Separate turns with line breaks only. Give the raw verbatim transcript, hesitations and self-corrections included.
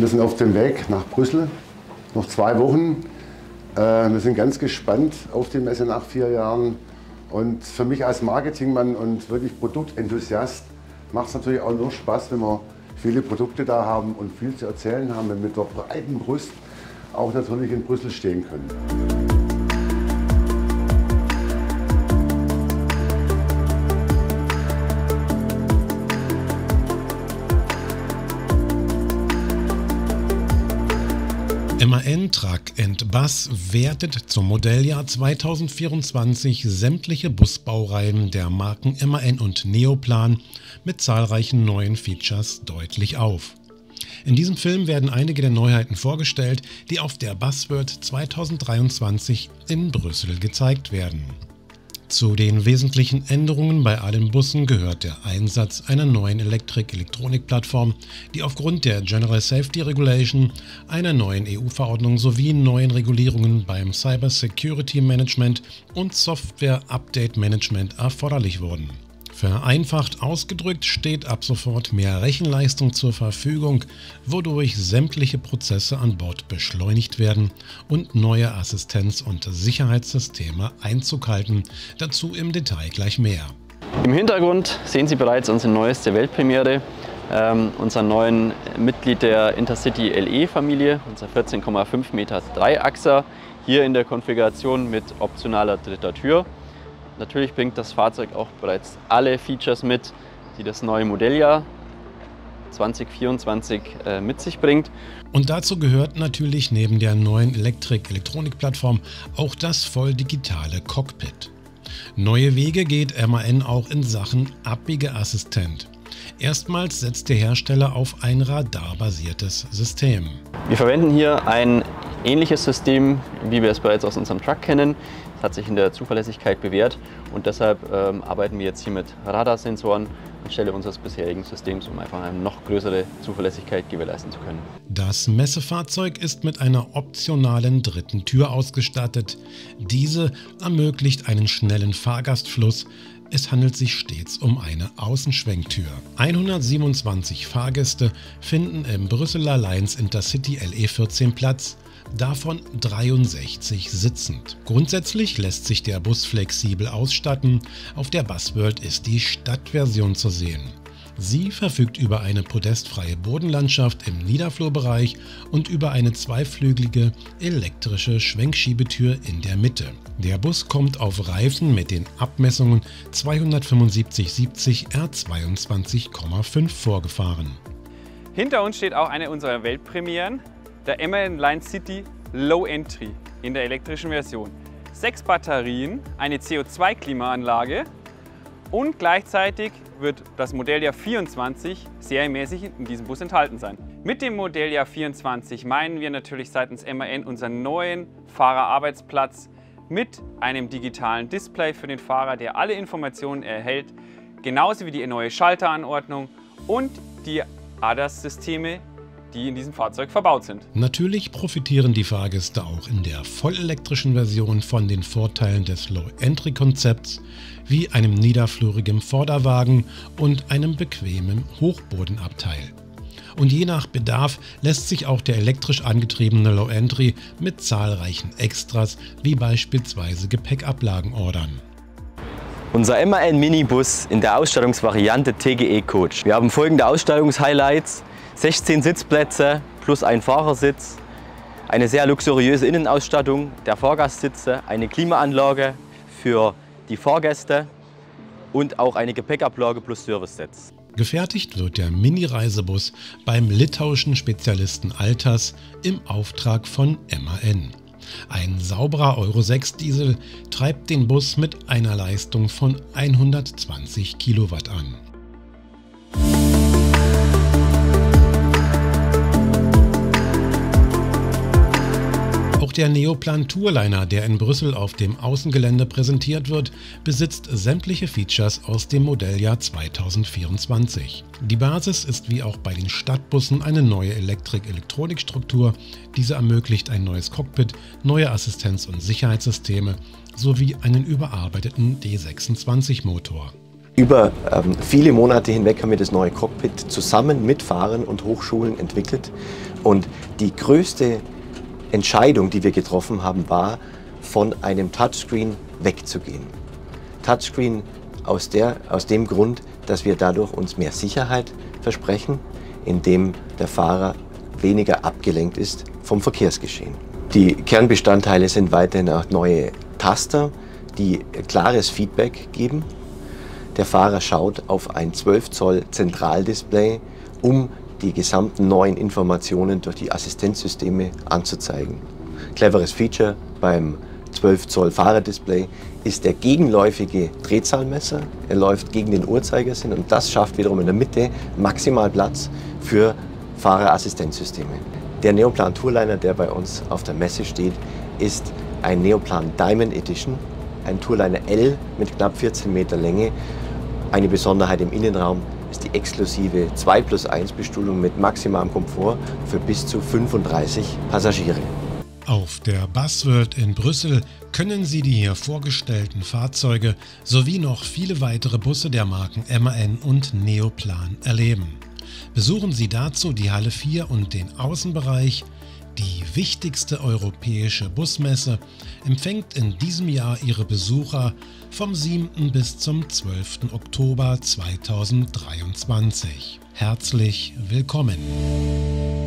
wir sind auf dem Weg nach Brüssel, noch zwei Wochen. Wir sind ganz gespannt auf die Messe nach vier Jahren. Und für mich als Marketingmann und wirklich Produktenthusiast macht es natürlich auch nur Spaß, wenn wir viele Produkte da haben und viel zu erzählen haben, wenn wir mit der breiten Brust auch natürlich in Brüssel stehen können.
M A N Truck and Bus wertet zum Modelljahr zweitausendvierundzwanzig sämtliche Busbaureihen der Marken M A N und Neoplan mit zahlreichen neuen Features deutlich auf. In diesem Film werden einige der Neuheiten vorgestellt, die auf der Busworld zweitausenddreiundzwanzig in Brüssel gezeigt werden. Zu den wesentlichen Änderungen bei allen Bussen gehört der Einsatz einer neuen Elektrik-Elektronik-Plattform, die aufgrund der General Safety Regulation, einer neuen E U-Verordnung sowie neuen Regulierungen beim Cyber Security Management und Software Update Management erforderlich wurden. Vereinfacht ausgedrückt steht ab sofort mehr Rechenleistung zur Verfügung, wodurch sämtliche Prozesse an Bord beschleunigt werden und neue Assistenz- und Sicherheitssysteme Einzug halten. Dazu im Detail gleich mehr.
Im Hintergrund sehen Sie bereits unsere neueste Weltpremiere, ähm, unseren neuen Mitglied der Intercity L E-Familie, unser vierzehn Komma fünf Meter Dreiachser, hier in der Konfiguration mit optionaler dritter Tür. Natürlich bringt das Fahrzeug auch bereits alle Features mit, die das neue Modelljahr zweitausendvierundzwanzig äh, mit sich bringt.
Und dazu gehört natürlich neben der neuen Elektrik-Elektronik-Plattform auch das voll digitale Cockpit. Neue Wege geht M A N auch in Sachen Abbiegeassistent. Erstmals setzt der Hersteller auf ein radarbasiertes System.
Wir verwenden hier ein ähnliches System, wie wir es bereits aus unserem Truck kennen. Es hat sich in der Zuverlässigkeit bewährt und deshalb ähm, arbeiten wir jetzt hier mit Radarsensoren anstelle unseres bisherigen Systems, um einfach eine noch größere Zuverlässigkeit gewährleisten zu können.
Das Messefahrzeug ist mit einer optionalen dritten Tür ausgestattet. Diese ermöglicht einen schnellen Fahrgastfluss. Es handelt sich stets um eine Außenschwenktür. hundertsiebenundzwanzig Fahrgäste finden im Brüsseler Lines Intercity L E vierzehn Platz, davon dreiundsechzig sitzend. Grundsätzlich lässt sich der Bus flexibel ausstatten. Auf der Busworld ist die Stadtversion zu sehen. Sie verfügt über eine podestfreie Bodenlandschaft im Niederflurbereich und über eine zweiflügelige elektrische Schwenkschiebetür in der Mitte. Der Bus kommt auf Reifen mit den Abmessungen zweihundertfünfundsiebzig siebzig R zweiundzwanzig Komma fünf vorgefahren.
Hinter uns steht auch eine unserer Weltpremieren, der M A N Line City Low Entry in der elektrischen Version. Sechs Batterien, eine C O zwei Klimaanlage und gleichzeitig wird das Modelljahr vierundzwanzig serienmäßig in diesem Bus enthalten sein. Mit dem Modelljahr vierundzwanzig meinen wir natürlich seitens M A N unseren neuen Fahrerarbeitsplatz mit einem digitalen Display für den Fahrer, der alle Informationen erhält, genauso wie die neue Schalteranordnung und die A D A S-Systeme, die in diesem Fahrzeug verbaut sind.
Natürlich profitieren die Fahrgäste auch in der vollelektrischen Version von den Vorteilen des Low-Entry-Konzepts, wie einem niederflurigen Vorderwagen und einem bequemen Hochbodenabteil. Und je nach Bedarf lässt sich auch der elektrisch angetriebene Low-Entry mit zahlreichen Extras wie beispielsweise Gepäckablagen ordern.
Unser M A N Minibus in der Ausstattungsvariante T G E Coach. Wir haben folgende Ausstattungshighlights: sechzehn Sitzplätze plus ein Fahrersitz, eine sehr luxuriöse Innenausstattung der Fahrgastsitze, eine Klimaanlage für die Fahrgäste und auch eine Gepäckablage plus Service-Sets.
Gefertigt wird der Mini-Reisebus beim litauischen Spezialisten Altas im Auftrag von M A N. Ein sauberer Euro sechs Diesel treibt den Bus mit einer Leistung von hundertzwanzig Kilowatt an. Auch der Neoplan Tourliner, der in Brüssel auf dem Außengelände präsentiert wird, besitzt sämtliche Features aus dem Modelljahr zweitausendvierundzwanzig. Die Basis ist wie auch bei den Stadtbussen eine neue Elektrik-Elektronik-Struktur. Diese ermöglicht ein neues Cockpit, neue Assistenz- und Sicherheitssysteme sowie einen überarbeiteten D sechsundzwanzig Motor.
Über ähm, viele Monate hinweg haben wir das neue Cockpit zusammen mit Fahrern und Hochschulen entwickelt. Und die größte Entscheidung, die wir getroffen haben, war, von einem Touchscreen wegzugehen. Touchscreen aus, der, aus dem Grund, dass wir dadurch uns mehr Sicherheit versprechen, indem der Fahrer weniger abgelenkt ist vom Verkehrsgeschehen. Die Kernbestandteile sind weiterhin auch neue Taster, die klares Feedback geben. Der Fahrer schaut auf ein zwölf Zoll Zentraldisplay, um die gesamten neuen Informationen durch die Assistenzsysteme anzuzeigen. Cleveres Feature beim zwölf Zoll Fahrerdisplay ist der gegenläufige Drehzahlmesser. Er läuft gegen den Uhrzeigersinn und das schafft wiederum in der Mitte maximal Platz für Fahrerassistenzsysteme. Der Neoplan Tourliner, der bei uns auf der Messe steht, ist ein Neoplan Diamond Edition, ein Tourliner L mit knapp vierzehn Meter Länge. Eine Besonderheit im Innenraum ist die exklusive zwei plus eins Bestuhlung mit maximalem Komfort für bis zu fünfunddreißig Passagiere.
Auf der Busworld in Brüssel können Sie die hier vorgestellten Fahrzeuge sowie noch viele weitere Busse der Marken M A N und Neoplan erleben. Besuchen Sie dazu die Halle vier und den Außenbereich. Die wichtigste europäische Busmesse empfängt in diesem Jahr ihre Besucher vom siebten bis zum zwölften Oktober zweitausenddreiundzwanzig. Herzlich willkommen!